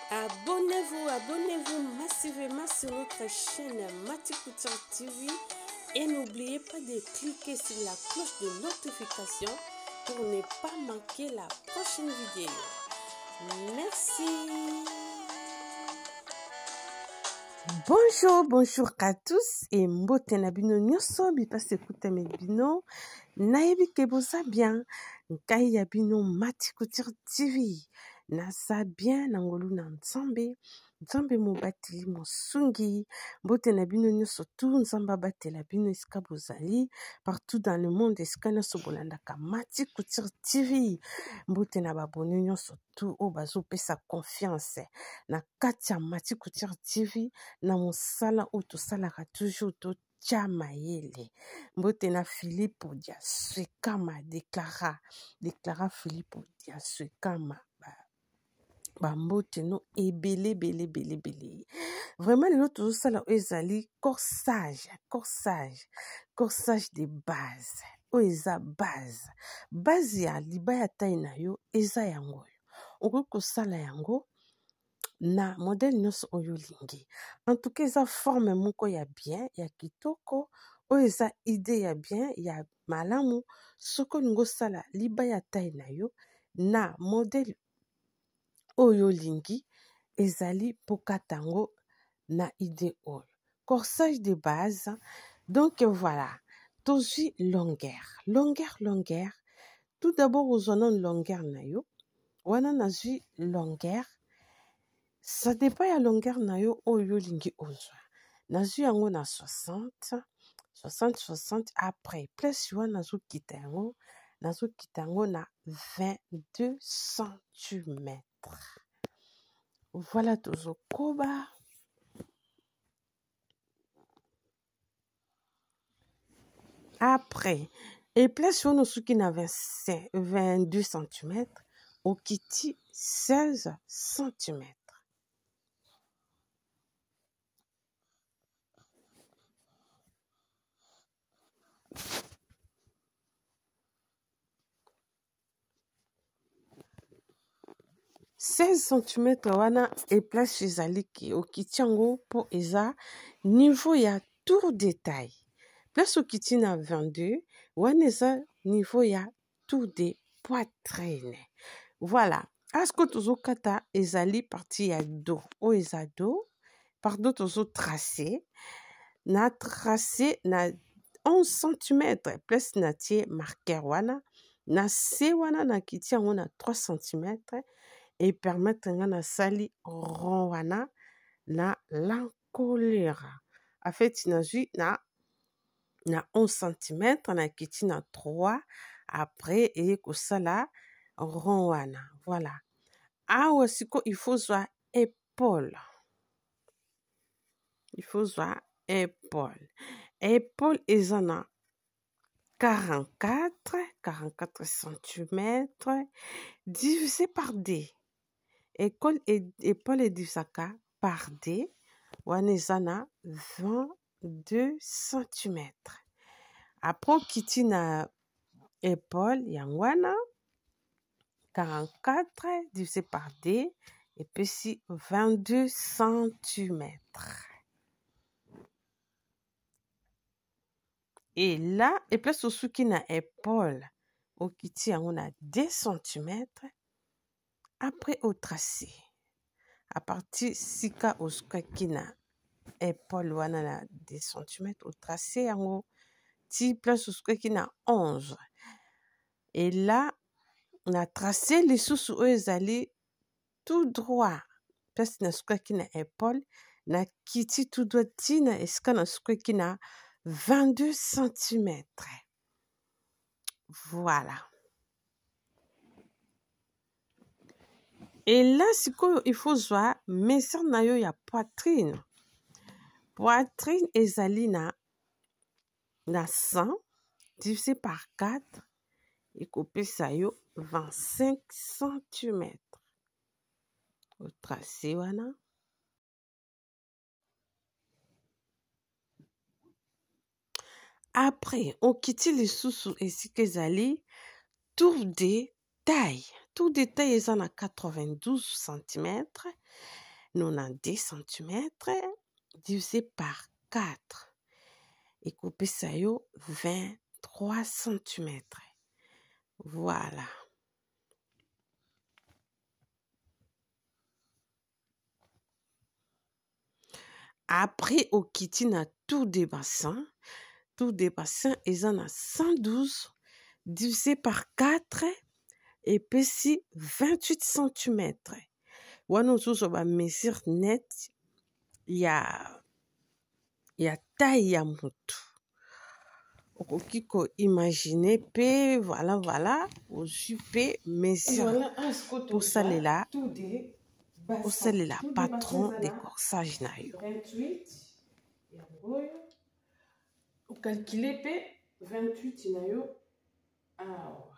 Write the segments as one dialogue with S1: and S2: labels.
S1: Abonnez-vous massivement sur notre chaîne Mati Couture TV et n'oubliez pas de cliquer sur la cloche de notification pour ne pas manquer la prochaine vidéo. Merci. Bonjour à tous et mbote na bino nyoso bipase kutame bino nayebi ke boza bien nkai ya bino Mati Couture TV nasa bien nangolu na nzambe mobateli mosungi mbote na bino nyoso tu nzamba batela bino esika bozali partout dans le monde esika nyonso bolandaka Mati Couture TV mbote na babone nyonso tu o bazopesa confiance na kati ya Mati Couture TV na mosala oyo tosalaka toujours totya mayele mbote na Philippe Diaswekama déclara Philippe Diaswekama bambote no ebele bele vraiment lelo tozosala oyo ezali corsage de base oyo eza base ya libaya tai na yo eza yango oyo okoki kosala yango na modèle nyonso oyo olingi en tout cas eza forme moko ya bien ya kitoko oyo eza idée ya bien ya malamu soki olingi osala libaya tai na yo na modèle oyo olingi ezali pokata yango na idée oyo corsage de base. Donc voilà, tozwi longueur tout d'abord ozwa na longueur na yo wana nazwi longueur ça dépend ya longueur na yo oyo olingi ozwa nazwi yango na 60 après place wana nazokita yango na 22 cm. Voilà tozokoba après et place wana soki na 22 cm okiti 16 cm. wana e place ezali ki okiti yango po eza niveau ya tour de taille. Place okiti na 22 wana eza niveau ya tour de poitrine. Voilà. Asko tozokata ezali partie ya dos oyo eza dos pardon tozotrace na 11 cm place na tie marqueur wana na se wana na kiti yango na 3 cm et permettre nga na sali rond wana na l'encolure. En fait nazwi na 11 cm na kiti na 3 après et kosala rond wana. Voilà. Awa siko il faut zwa épaule. Épaule eza na 44 cm divisé par D. Épaule est divisé par D. Wana eza na 22 cm. Après kiti na épaule yangwana 44 divisé par D et puis si 22 cm. Et là, et place au souki na épaule, au kiti on a 2 cm. Après au tracé, à partir sika au souki na épaule wana na 2 cm au tracé en ti place au souki na 11. Et là, on a tracé les sous ezali tout droit. Place na souki na épaule, na kiti tout droit tina esika na souki na 22 cm. Voilà. Et là, il faut voir mesure na yo ya poitrine. Poitrine ezali na 100 divisé par 4 et kopesa yo 25 cm. Au tracé wana. Après, on quitte les sous-sous et si ezali tour de taille tout détail eza na 92 cm, 90 cm, divisé par 4. Ekopesa yo 23 cm. Voilà. Après, okiti na tout des bassins eza na 112 divisé par 4 epesi 28 cm. Wana osusu ba mesure net ya taille ya mutu. Okoki ko imaginer pe voilà ozwi pe mesure osalela patron de corsage na yo. 28 yangoyo okalkule pe 28 na yo awa.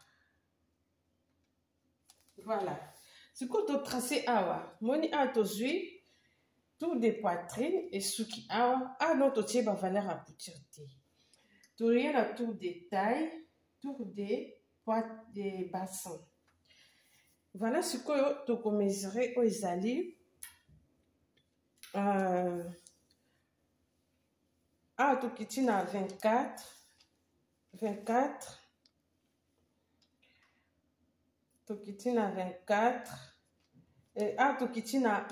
S1: Voilà. Sikoyo totrace awa moni awa tozwi tour de poitrine esuki awa non totie bavaleur ya couture te. Toye na tour de taille, tour de bassin. Voilà sikoyo tokomesure oyo ezali awa tokiti na 24 tokiti na 24 awa tokiti na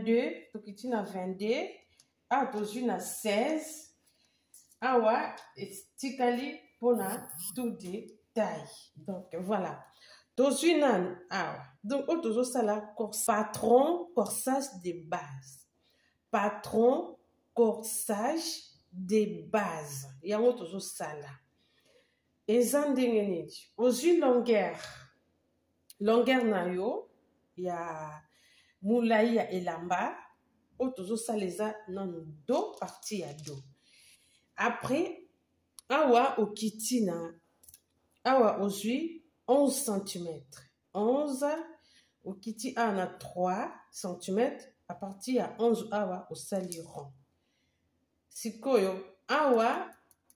S1: 22 awa tozwi na 16 awa etikali mpona tour de taille. Donc voilà tozwi nani awa. Donc oyo tozosala patron corsage de base, patron corsage de base yango tozosala eza ndenge nini. Ozwi longueur na yo ya molai ya elamba oyo tozosala eza nanu do, partie ya do. Après awa okiti na awa ozwi 11 cm, 11 okiti awa na 3 cm. A partir ya 11 awa osali rond. Sikoyo awa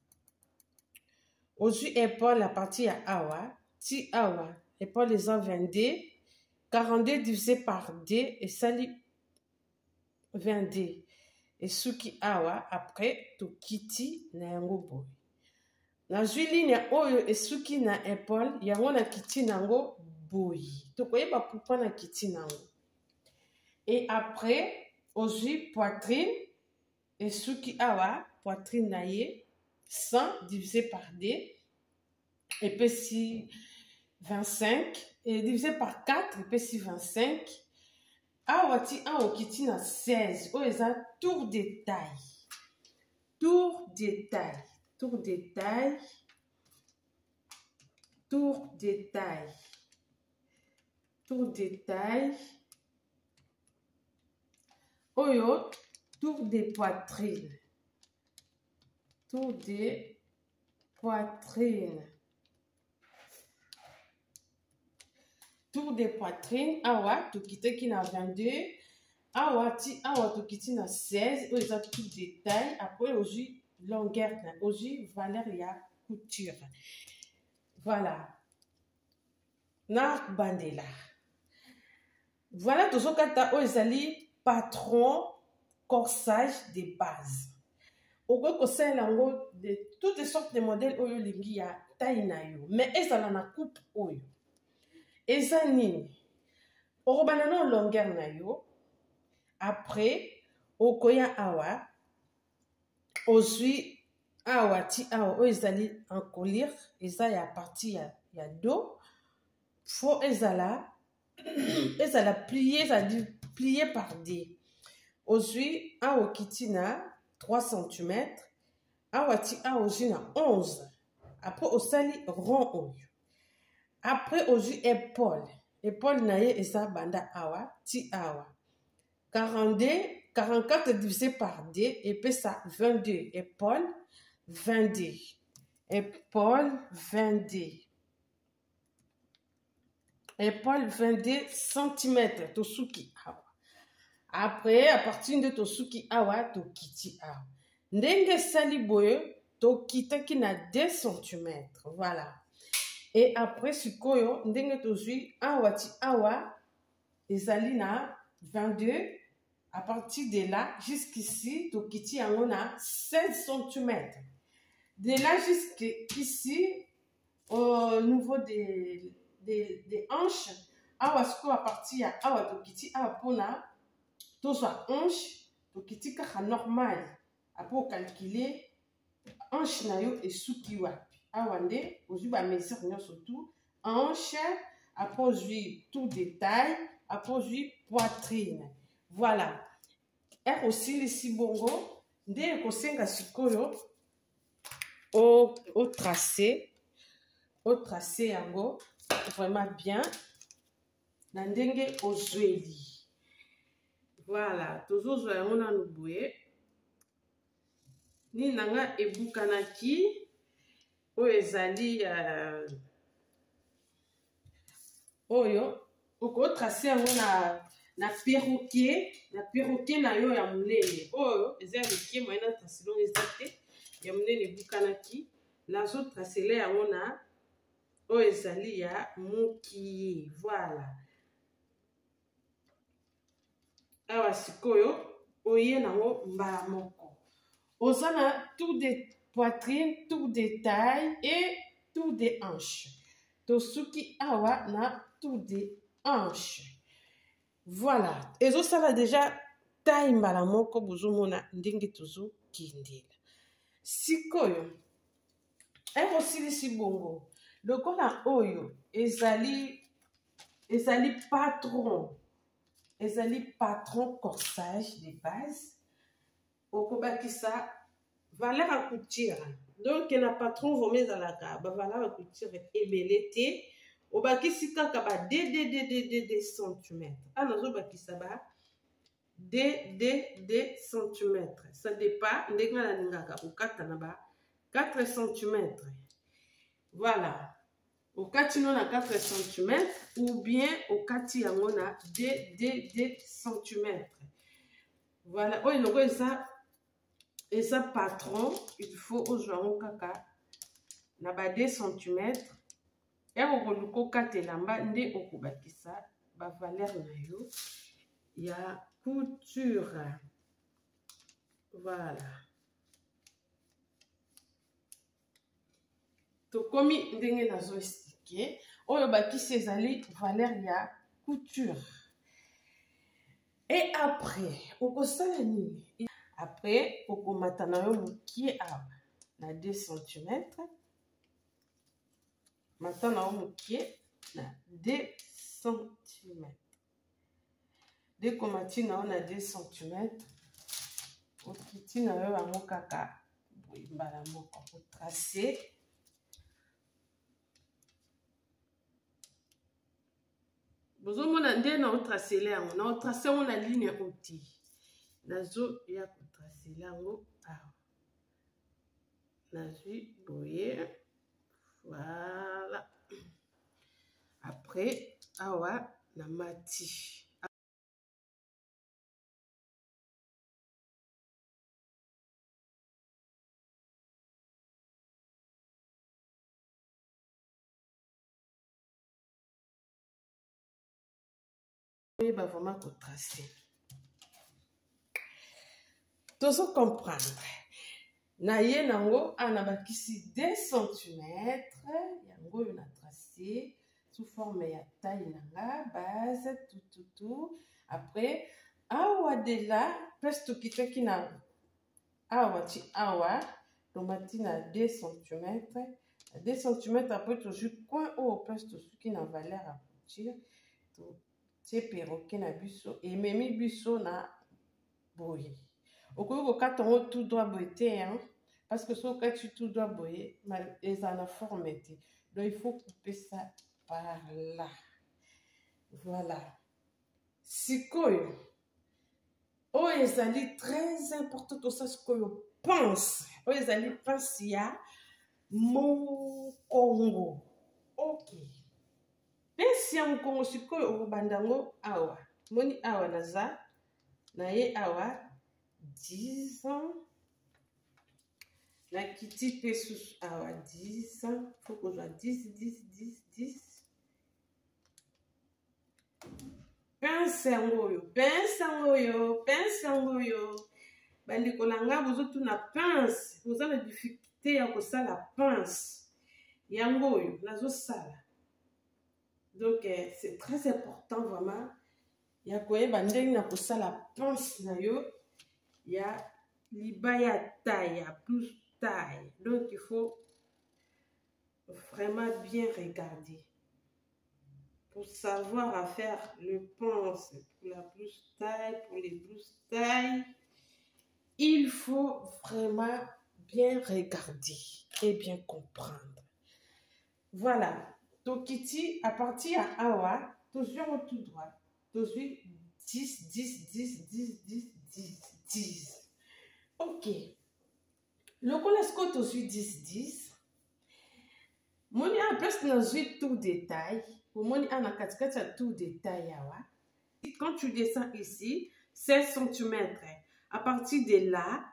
S1: ozwi épaule à partir ya awa ti awa épaule eza 22, 42 divisé par 2 esali 22 esuki awa. Après tokiti na yango boye. Nazwi ligne oyo esuki na épaule yango na kiti nango boye. Tokoyeba pourquoi na kiti nango. Et après ozwi poitrine esuki awa poitrine na ye 100 divisé par 2 epesi 25 et divisé par 4 epesi 25. Awa ti awa okiti na 16 oyo eza tour de taille. Tour de taille. Tour de taille. Tour de taille. Tour de taille. Oyo tour de poitrine. Tour de poitrine. Tour de poitrine. Awa tokiteki na 22. Awa ti awa tokiti na 16. Oyo eza tour de taille. Après ozwi longueur na ozwi valeur ya couture. Voilà. Na bandela. Voilà tozokata oyo ezali patron corsage de base. Okoki kosalela yango de toutes sortes de modèles oyo olingi ya taille na yo. Mais ezala na coupe oyo. Eza nini? Okobana na longueur na yo. Après okoya awa ozwi awa ti awa oyo ezali encolure eza ya partie ya dos. Faut ezala plié, ezali plié par deux. Ozwi awa okiti na 3 cm. Awa ti awa ozwi na 11. Après osali rond oyo. Après ozwi épaule. Épaule na ye eza banda awa ti awa 44 divisé par 2 epesa 22. Épaule 22. Épaule 22. Épaule 22 cm tosuki awa. Après à partir de tosuki awa tokiti awa. Ndenge sali boye tokitaki na 2 cm. Voilà. Et après sikoyo ndenge tozwi awa ti awa ezali na 22. À partir de là jusqu'ici tokiti yango na 16 cm. De là jusqu'ici au niveau des hanches awa sikoyo à partir ya awa tokiti awa pona tozwa hanche tokiti kaka normal apo calculer hanche na yo esuki wapi awa nde ozwi ba mesure nyonso tout hanche apo ozwi tout détail apo ozwi poitrine. Voilà. Osilisi bongo nde ekosenga sikoyo o tracer yango vraiment bien na ndenge ozweli. Voilà, tozozwa yango nanu boye nini nanga ebukanaki oyo ezali oyo okotrace yango na perroquet na yo ya monene oyo eza ya mokie moye na trace longo eza te ya monene ebukanaki nazotracele yango na oyo ezali ya mokie. Voilà, awa sikoyo oye nango mbala moko oza na tout de poitrine, tout de taille et tout de hanche. Tosuki awa na tout de hanche. Voilà, ezosala déjà taille mbala moko bozomona ndenge tozokendela. Sikoyo ekosilisi bongo lokola oyo ezali patron corsage de base okobakisa valeur à couture. Donc na patron vome ezalaka ba valeur à couture ebele te obakisi kaka ba 2 cm. Ana ozobakisa ba 2 cm. Ça dépend ndenge nalingaka okata na ba 4 cm. Voilà, okati no na 4 cm ou bien okati yango na 2 cm. Voilà, oyo loko eza patron, il faut ozwa yango kaka na ba 2 cm. Yango koluka okatela mba nde okobakisa ba valeur na yo ya couture. Voilà, tokomi ndenge nazo expliquer oyo bakisi ezali valeur ya couture. Et après okosala nini? Après okomata na yo mokie awa na 2 cm. Mata na yo mokie na 2 cm. Dès komati na yo na 2 cm okiti na yo yango kaka mbala moko otracer bozomona nde na otracele yango na otrace yango na ligne oti nazo ya kotracele yango awa nazwi boye. Voilà, après awa na mati oyeba vraiment kotracer. Tozo comprendre na ye nango ana bakisi 2 cm yango oyo na tracé sous forme ya taille nanga base tout. Après awa de là presque tokitaki na awa ti awa tomati na 2 cm. 2 cm après tozwi coin oyo presque tosuki na valeur à couture totie perroquet na biso ememi biso na boye. Okoki kokata yango tout droit boye te parce que soki okati tout droit boye eza na forme te, donc il faut couper ça par là. Voilà, sikoyo oyo ezali très important tosala sikoyo pense oyo ezali pense ya mokongo. Ok, pense ya mokongo sikoyo okobanda yango awa moni awa naza na ye awa 10 ans La kiti pe sous awa 10. Faut que je 10, 10, 10, 10. Pince yango yo. Bandi kolanga bozo tu na pince. Vous avez la difficulté à ça la pince. Yango yo nazo sala. Donc c'est très important vraiment. Ya koyeba ndenge na kosala pince na yo. Ya libaya taille, ya plus taille. Donc il faut vraiment bien regarder. Pour savoir à faire le pince pour la plus taille, pour les plus tailles, il faut vraiment bien regarder et bien comprendre. Voilà. Tokiti, à partir à Awa, toujours tout droit. Toujours 10, 10, 10, 10, 10, 10, 10. Ok. Le colasco, toujours 10, 10. Mon y a un place dans tout détail. Pour moi, il y a un tout détail. Quand tu descends ici, 16 cm. À partir de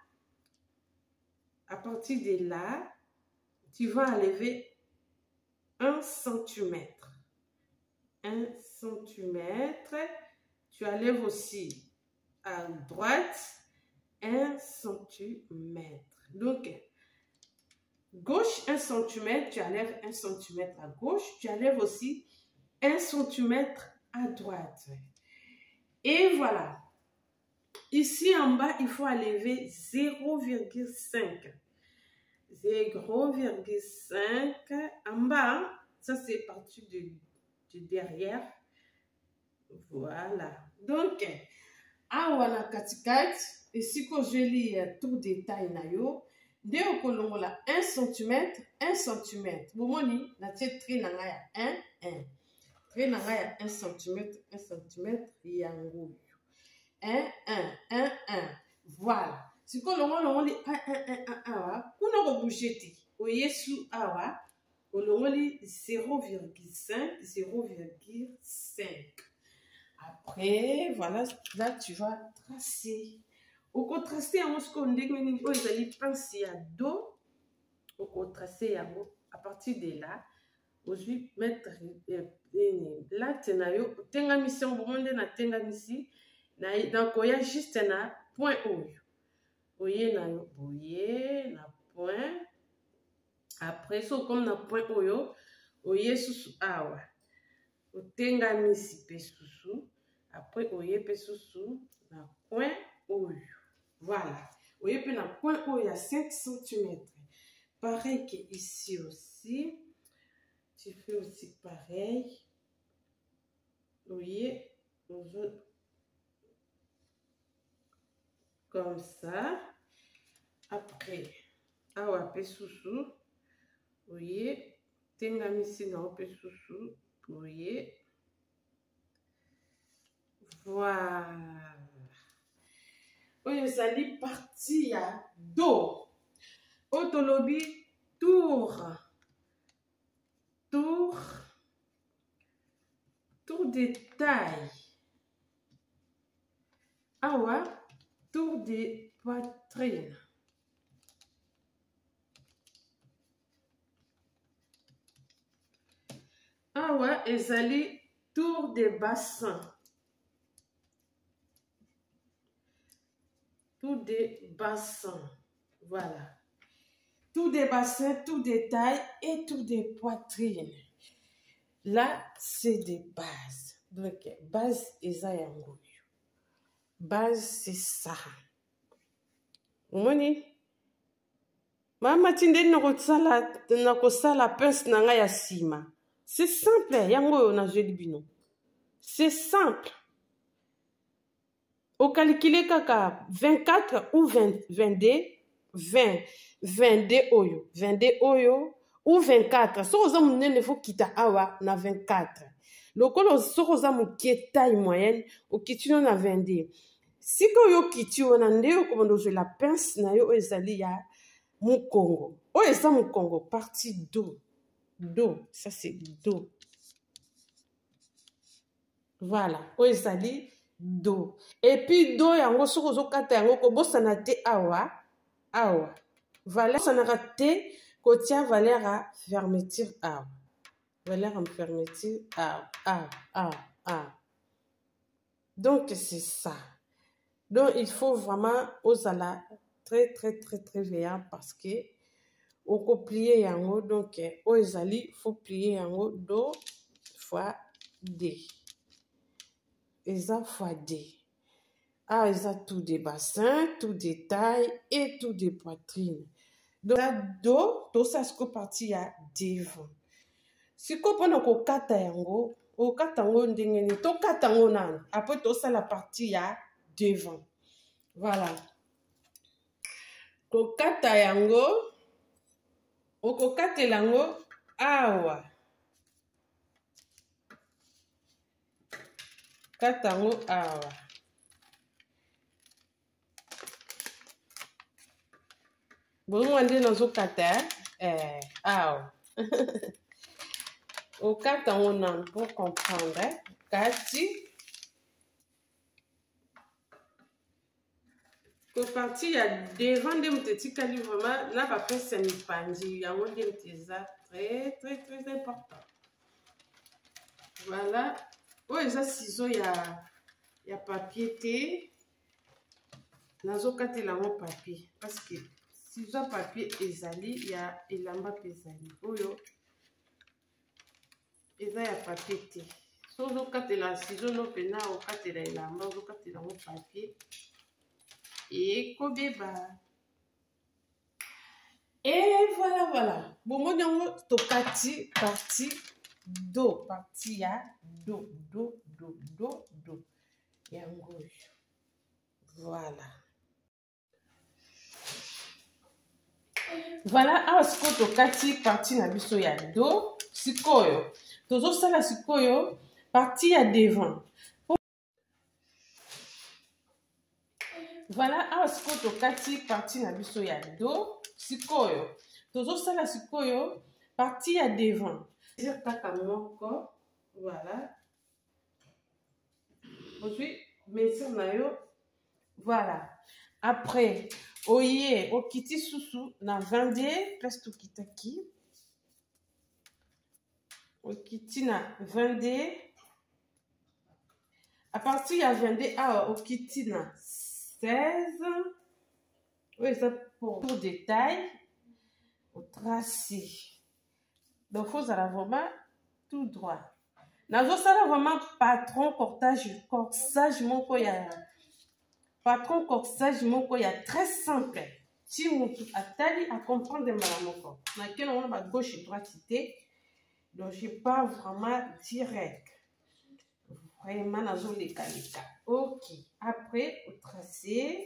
S1: là, tu vas enlever 1 cm. 1 cm. Tu enlèves aussi à droite 1 cm. Donc, gauche 1 cm, tu enlèves 1 cm à gauche. Tu enlèves aussi 1 cm à droite. Et voilà. Ici en bas, il faut enlever 0,5. 0,5 en bas. Ça, c'est parti de derrière. Voilà. Donc, awana katikat, ici que je lis tout détail na yo, de okolongola 1 cm, 1 cm. Bomoni, na tie tri na nga ya 1, 1. Tri na nga ya 1 cm, 1 cm, yango. 1, 1, 1, 1. Voilà. Si vous avez 1, 1, 1, 1, vous ne bougez pas. Vous avez 0,5, 0,5. Après, voilà, là tu vas tracer. Au contrasté, à à partir de là, vous allez mettre là, tenga mission, vous monde na tenga mission. Donc, il y a juste un point haut. Oye na point. Après, so comme na point haut, oye sous awa. Otenga misi pe sous. Après, oye pe sous na point haut. Voilà. Oye pe na point haut, il y a 5 cm. Pareil que ici aussi. Tu fais aussi pareil. Oye, comme ça. Après, awa pe sous. Oye, tenga misi na pe sous. Oye. Voilà. Oye, zali parti ya do. Otolobi tour. Tour de taille. Awa, tour de poitrine. Awa, ezali tour de bassin. Tour de bassin. Voilà. Tour de bassin, tour de taille et tour de poitrine. Là, c'est des bases. Donc, base, eza yango. Base, c'est ça. Omoni? Mama tinde nakosala pince nanga ya sima. C'est simple, yango na jeli bino. C'est simple. Au calculer kaka 24 ou 22, 22 oyo. 22 oyo. Ou 24. So oza munene faut kita awa na 24. Lokolo so oza mukie taille moyenne, o kitino na 22. Si ko yo kitio na ndeo komando je la pince na yo ezali ya mukongo. O eza mukongo partie do. Do, ça c'est do. Voilà, o ezali do. Et puis do yango so ozo kata yango ko bosana te awa. Awa. Valère, ça n'a raté. Kotia Valère à fermeture A. Valère à fermeture A. Donc, c'est ça. Donc, il faut vraiment aux ala très veillant parce que au plier yango donc aux ali faut plier yango do fois D. Eza fois D. Ah, eza tout des bassins, tout des tailles et tout des poitrines. Donc, do, tout ça, ce que parti à devant. Si ko pona ko kata yango, o kata yango ndengeni, to kata yango nan. Après, tout ça, la partie à devant. Voilà. Ko kata yango, o ko kate yango, awa. Kata yango, awa. Bon, on dit dans ce kata, awa. Au kata yango nan, pour comprendre, kati. Ko parti ya devant de mtetikali vraiment na pas fait sempandi yango de mteza très important. Voilà. Oh eza ciseaux ya papier te. Nazo katela mo papier parce que ciseaux papier ezali ya elamba pezali. Oyo eza ya papier te. So zo katela ciseaux no pena o katela elamba zo katela mo papier. Et kobeba. Et voilà. Bon, moi, to kati partie do. Partie ya do. Yango. Voilà. Voilà, alors ce que to kati partie na biso ya do. Sikoyo. Tozo sala sikoyo. Partie ya devant. Voilà, alors ce que to kati partie na biso ya do. Sikoyo. Tozo sala sikoyo. Partie ya devant. Dire kaka moko. Voilà. Ensuite, mesure na yo. Voilà. Après, oye, okiti susu na 20D, place to kitaki. Okiti na 20D. À partir ya 20D, ah, okiti na 16. Oui, ça pour détail. Au tracé. Donc, faut ça vraiment tout droit. Nazo sala vraiment patron corsage moko ya patron corsage moko ya très simple. Si mutu atali à comprendre malamoko. Na quel on va gauche et droite cité. Donc je pars vraiment direct. Vraiment nazo les kalika. OK. Après au tracé.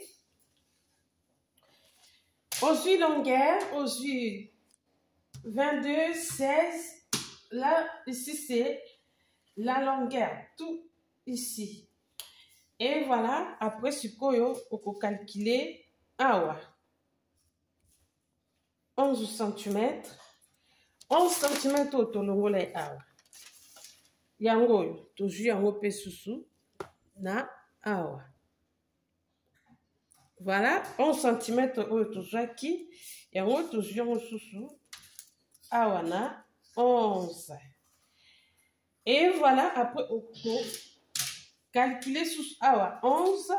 S1: Ensuite longueur, ensuite 22 16. Là ici c'est la longueur, tout ici. Et voilà, après sikoyo, on peut calculer awa. 11 cm. 11 cm au tolongole awa. Yango, toujours yango pe susu na awa. Voilà, 11 cm au toujours qui. Yango toujours yango susu awa na 11. Et voilà, après, on peut calculer sous awa 11.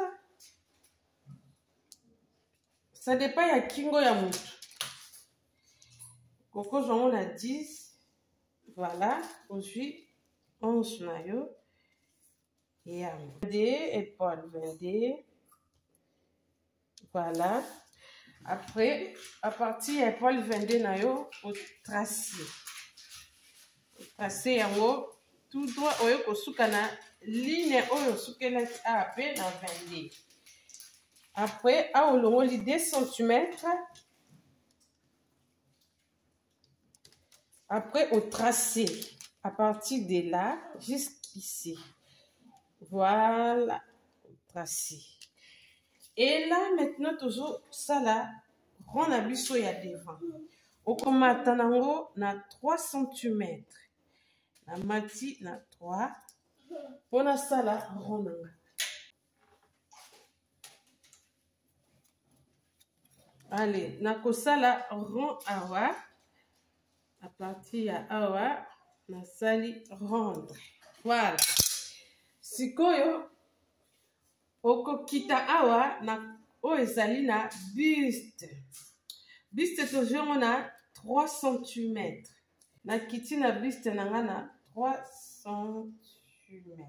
S1: Ça dépend ya kingo ya mutu. Koko on a 10. Voilà, ensuite 11 maillot. Et 22, épaule 22. Voilà. Après, à partir de épaule 22 maillot, au tracé. Tracé yango. Tout droit, oyo kosukana ligne oyo sukela AP na 22. Après, à olongoli 2 cm. Après, au tracé. À partir de là, jusqu'ici. Voilà, au tracé. Et là, maintenant, toujours, ça là, rond la biso ya devant. Au komata nango na 3 cm. Na mati na 3. Pona sala ronanga. Allez, nakosala rond awa. À partir ya awa, nasali rondre. Voilà. Sikoyo, okokita awa, na oyo ezali na buste. Buste tozongo na 3 cm. Nakiti na buste nanga na 3 cm.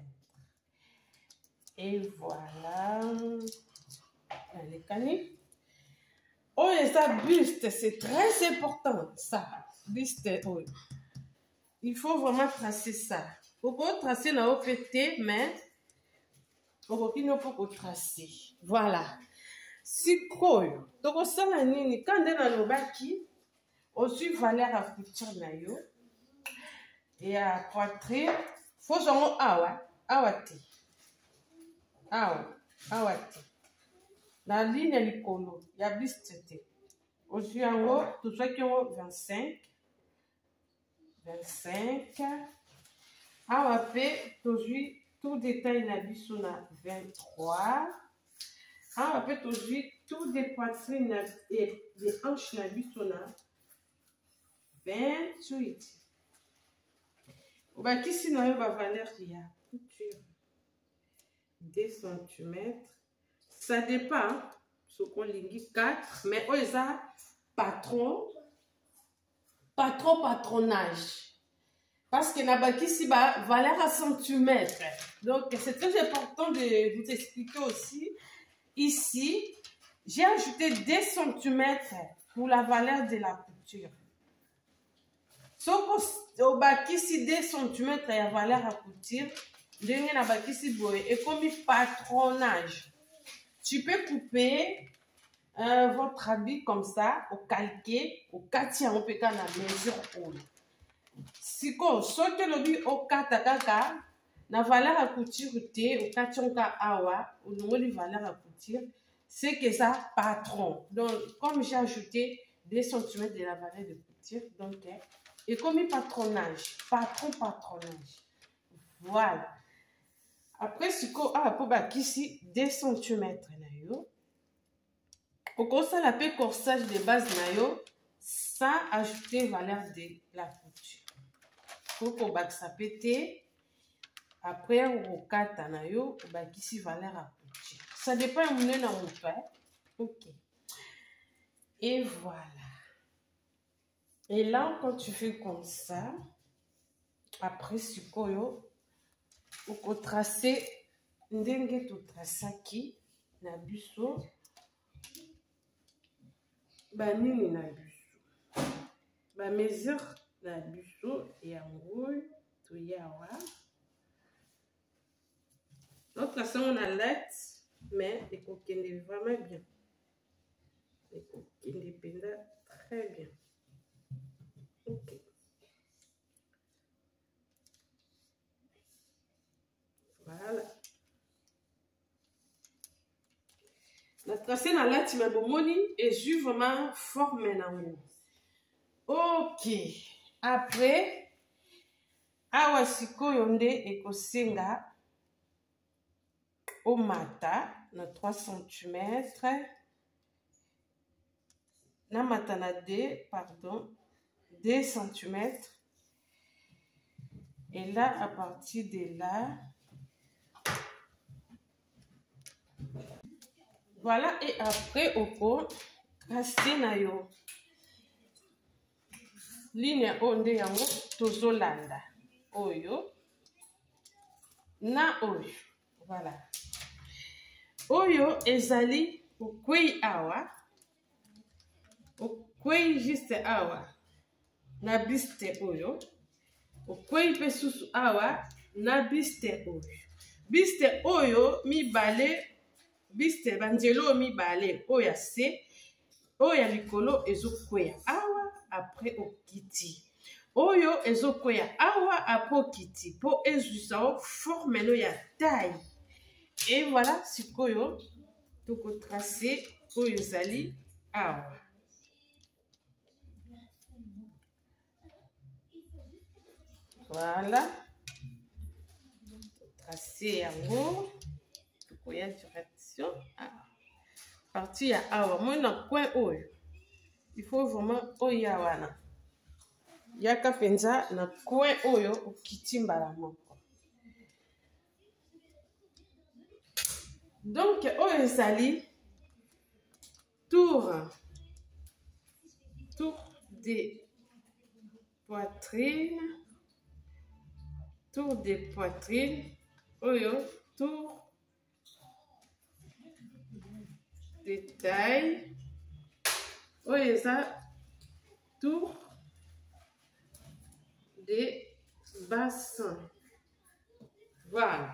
S1: Et voilà. Allez, Kani. Oh, et ça, buste, c'est très important, ça. Buste, oh. Il faut vraiment tracer ça. Faut pas tracer na OPT, mais faut pas tracer. Voilà. Sikoyo. Toko sala nini, quand on a lobaki, aussi valeur à couture na yo. Et à poitrine, faut genre awa, awate. Awate. La ligne est likolo, il y a buste. Aujourd'hui, en haut, tout ça qui est 25. Awape, aujourd'hui, tout détail la biso na 23. Awape, aujourd'hui, tout des poitrines et des hanches la biso na 28. Bah, qui si n'a pas valeur, il y a couture 2 cm. Ça dépend. Ce qu'on lit 4, mais on les a patronage. Parce que n'a ici valeur à centimètres. Donc c'est très important de vous expliquer aussi. Ici, j'ai ajouté 2 cm pour la valeur de la couture. Sauf au ici 2 cm et la valeur à couture, et comme patronage. Tu peux couper votre habit comme ça, au calqué, au katia, on peut faire la mesure. Si vous sautez le but au katakaka, la valeur à couture, au kationka awa, au nom de valeur à couture, c'est que ça patron. Donc, comme j'ai ajouté 2 cm de la valeur de couture, donc, et comme patronage, patronage. Voilà. Après, si vous avez ici 2 cm, pour ça, la paix corsage de base sans ajouter valeur de la couture. Pour que ça pète, après, on cata nayo, ici valeur à couture. Ça dépend où on est dans mon père. Ok. Et voilà. Et là, quand tu fais comme ça, après, si vous faut tracer ndenge to trasaki na biso ba nini na biso ba mesure na biso ya ngoi to yawa notre tracé on a lettre mais ekokende vraiment bien, ekokende penda très bien. Ok. Voilà. La tracé na la tima bomoni et ju vraiment forme na ngo. Ok. Après awa sikoyo nde ekosenga au mata na 3 cm na mata na 2 cm. Et là, à partir de là, voilà, et après, au cours, tracer na yo. Ligne onde yango, tozolanda. Oyo. Na oyo. Voilà. Oyo, ezali, okwei awa. Okwei juste awa. Na biste oyo. Okwei pe susu awa. Na biste oyo. Biste oyo, mi bale. Biste banjelo mi bale oya se oya likolo ezokweya awa après okiti oyo ezokweya awa après okiti po ezwisa forme no ya taille. Et voilà sikoyo toko tracer oyo zali awa. Voilà tracer yango koya direction. partie ya awa moi na coin oyo il faut vraiment oya wana yaka penza na coin oyo okiti mbala moko. Donc oyo ezali tour des poitrines, tour des poitrines, oyo tour de taille, oyo eza tour de bassin. Voilà.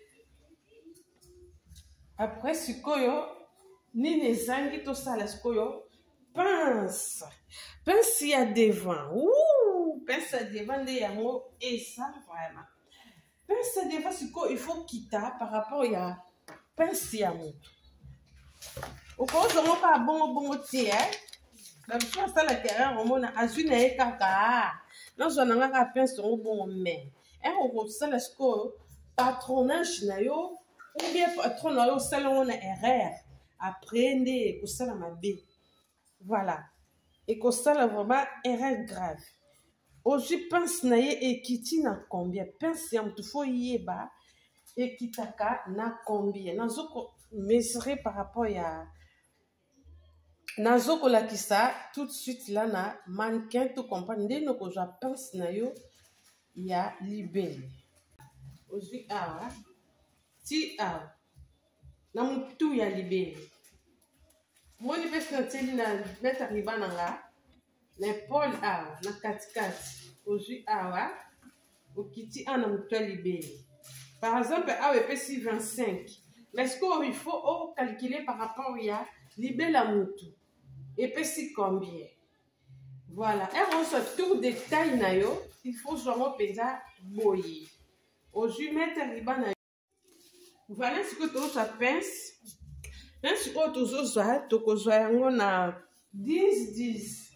S1: Après sikoyo nini ezangi tosala sikoyo pince. Pince ya devant. Ouh, pince ya devant nde yango eza vraiment. Pince ya devant sikoyo il faut kita par rapport ya pince ya moto. Okozongo ka bongo tie na biso asala terrain romona azwi na ye kaka nazwa na nga ka pince yango bongo mais okosala sikoyo patronage na yo ou bien patron na yo osala ngo na erreur après nde ekosala mabe. Voilà, ekosala vraiment erreur grave. Ozwi pince na ye ekiti na combien, pince ya moto fo yeba ekitaka na combien. Nazoko mesurer par rapport ya nazoko lakisa tout de suite là na mannequin to comprendre ndenge okozwa pince na yo ya libele. Ozwi awa ti awa na mutu ya libele moni mpe nateli na meta riba na nga na epole awa na katikati. Ozwi awa okiti awa na mutu ya libele par exemple awa epesi 25 mais ce qu'il faut calculer par rapport ya libele ya mutu epesi combien. Voilà, on se tour de taille na yo il faut genre penza boye. Ozwi meta riba na yo. Voilà ce que tu as pince. Pince que tu as tokozwa yango na 10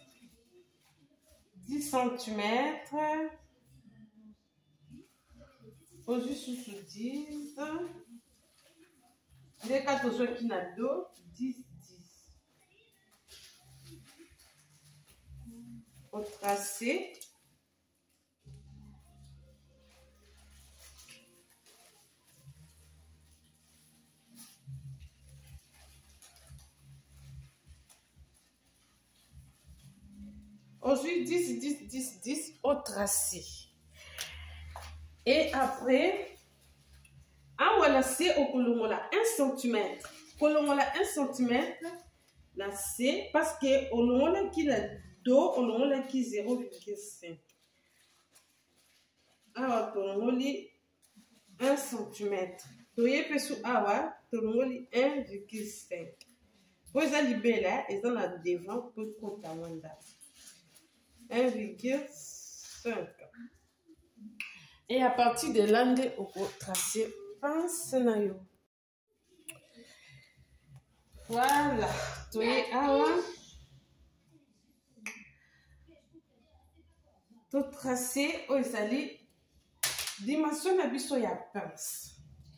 S1: cm. Ozwi susu 10. Ndeka tozwa ki na do 10. Au tracé. Aujourd'hui 10 au tracé. Et après, voilà c'est au kolongola 1 cm. Kolongola 1 cm. Là c'est parce que au longola qui la do, au longola qui 0,5. Awa kolongoli 1 cm. Toye pesu awa kolongoli 1,5. Pour ça libérer, ils ont la devant pour compter à 1,5. Et à partir de là, on peut tracer pince na yo. Voilà, tu es awa. Tu tracer au sali dimension na biso ya pince.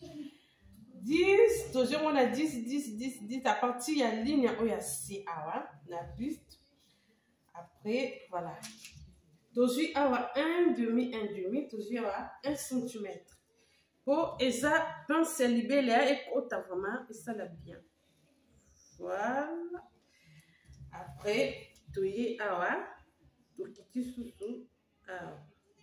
S1: 10, toujours on a 10 à partir de la ligne où il y a C awa, la buste. Après, voilà. Toujours awa 1,5, toujours awa 1 cm. Pour esa pince libellé et côté vraiment, et ça l'a bien. Voilà. Après, toujours awa, tout qui sous awa.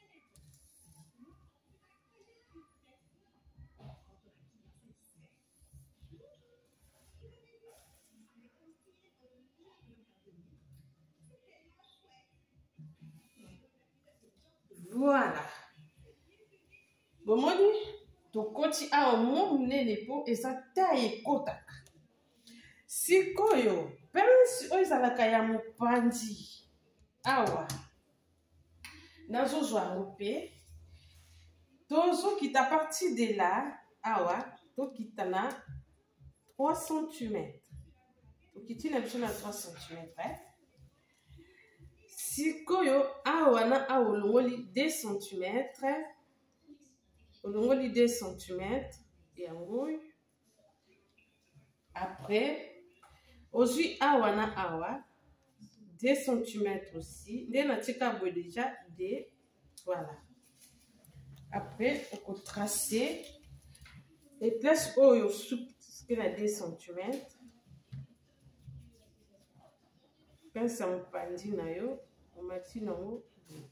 S1: Voilà. Bon, moi, to koti a mon nene po et sa taille kota. Si koyo, pense o izalaka ya mopandi. Awa. Nazo zwa mpe. Tozo qui ta parti de là, awa, to kitana 3 cm. To kitina biso na 3 cm, sikoyo awa na awa olongoli 2 cm. Olongoli 2 cm. Yango. Après, Ozui awa na awa 2 cm aussi. Dès na tika boy déjà 2. Voilà. Après, on peut tracer. Et place oyo soupe qui a 2 cm. Pince en pandi na yo. On mati na yo.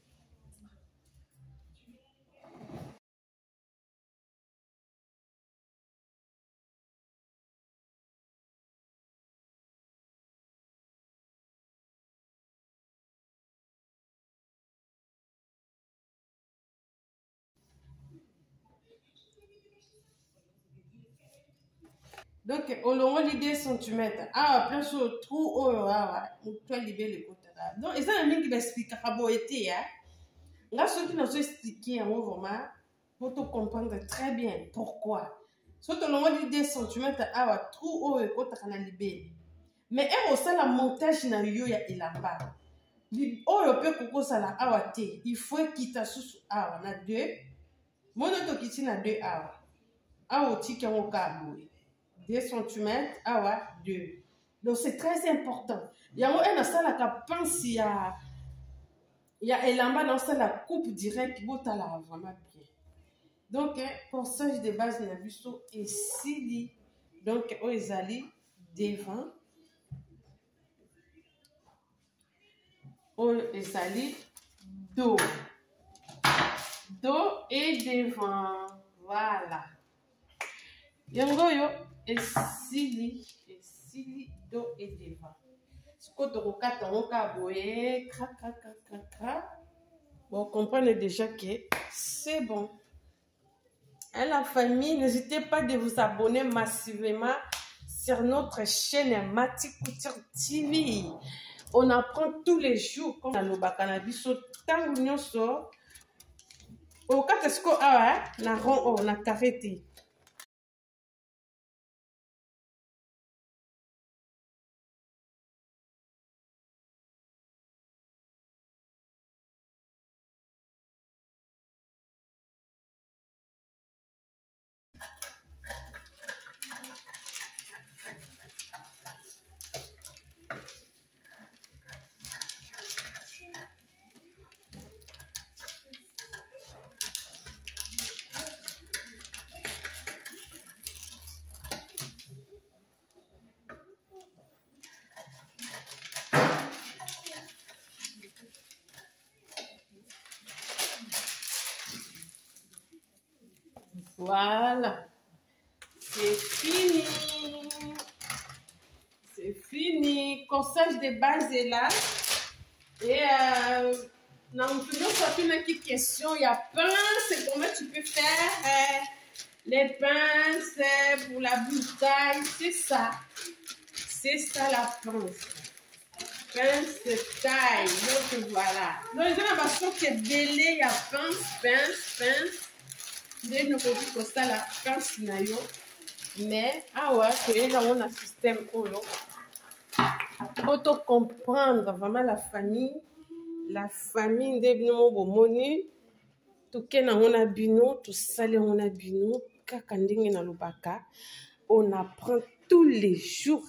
S1: Donc, au long de 2 cm, ah, place au trou, oh, ah, toi, libérer le côté là. Donc, et ça, un mec qui explique à quoi été, hein. Là, ceux qui nous ont expliqué, vraiment, pour te comprendre très bien pourquoi. Soit au long de 2 cm, ah, trou, oh, et côté là, libérer. Mais, et aussi, la montage, na yo, ya, il a pas. Oh, yo, peut koko ça là, ah, té. Il faut quitter sous, ah, na 2. Mon auto qui na 2, ah, ah, au tic, on câble. 2 cm, ah ouais, 2. Donc c'est très important. Il y a un salle qui pense il y a elamba dans la coupe directe pour ta la vraiment bien. Donc corsage de base na biso et sili. Donc o ezali devant. O ezali dos. Dos et devant. Voilà. Yango yo esili do et devant. Ce que tu regardes, bon, comprenez déjà que c'est bon. Et la famille, n'hésitez pas de vous abonner massivement sur notre chaîne Mati Couture TV. On apprend tous les jours comme le bakanabiso tant nous sort. Au cas de ce qu'on a, on a carré. Voilà. C'est fini. C'est fini. Corsage de base est là. Et dans le plus une question, il y a pince. Comment tu peux faire les pinces pour la bouteille? C'est ça. C'est ça la pince. Pince taille. Donc voilà. Donc il y a l'impression que délai, il y a pince. Dès nous avons comme ça la pince nayo. Mais ah ouais, c'est là on a un système olo. Auto comprendre vraiment la famille de bino bomoni. Tout ken on a bino, tout salé on a bino. Kaka ndenge na lubaka. On apprend tous les jours.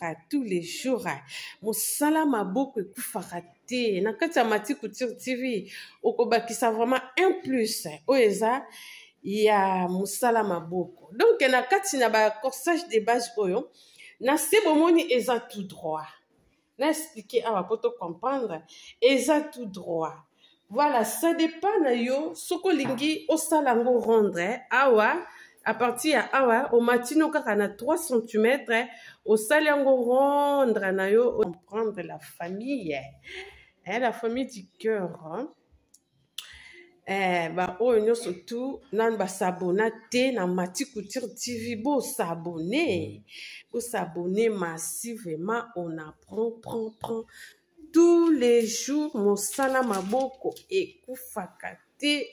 S1: Mosala maboko ekufaka te. Na kati ya Mati Couture TV, okobakisa vraiment un plus. Oeza ya mosala maboko. Donc na kati na ba corsage de base oyo, na se bomoni eza tout droit. Na expliquer awa poto comprendre, eza tout droit. Voilà, ça dépend na yo soko lingi osala ngo rendre awa. À partir ya awa, au matino kaka na 3 cm, au saliango rendre na yo, comprendre la famille. La famille du cœur. Bah, surtout, nan ba s'abonner na Mati Couture TV, bo s'abonner massivement, on apprend, prend tous les jours, mosala maboko, ekufakate,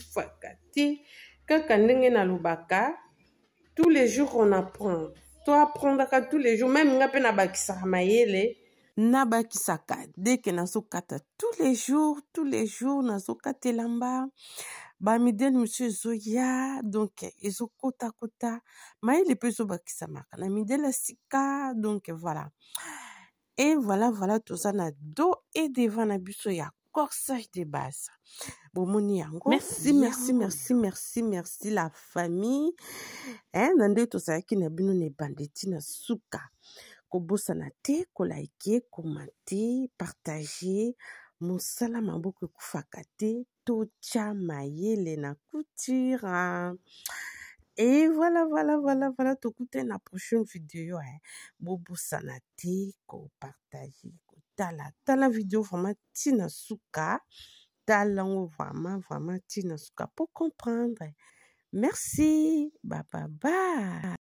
S1: kaka ndenge na lubaka, tous les jours on apprend. Toi apprendaka tous les jours, même nga pe na bakisaka mayele, na bakisaka dès que nazo kata tous les jours nazo kata lamba. Ba midel monsieur Zoya, donc ezo kota mayele pe zo bakisa maka na midel sika, donc voilà. Et voilà, tout ça na dos et devant na biso ya corsage de base. Bomoni yango. Merci la famille. Nande to sa ki na bino ne bandeti na suka. Kobosana te, like, commenter, partager. Mosala maboko kufaka te, tocha mayele na couture. Et voilà, tokute na prochaine vidéo. Bobosana te, ko partager, ko tala vidéo vraiment tina suka. Talango vraiment tina suka pour comprendre. Merci, bye.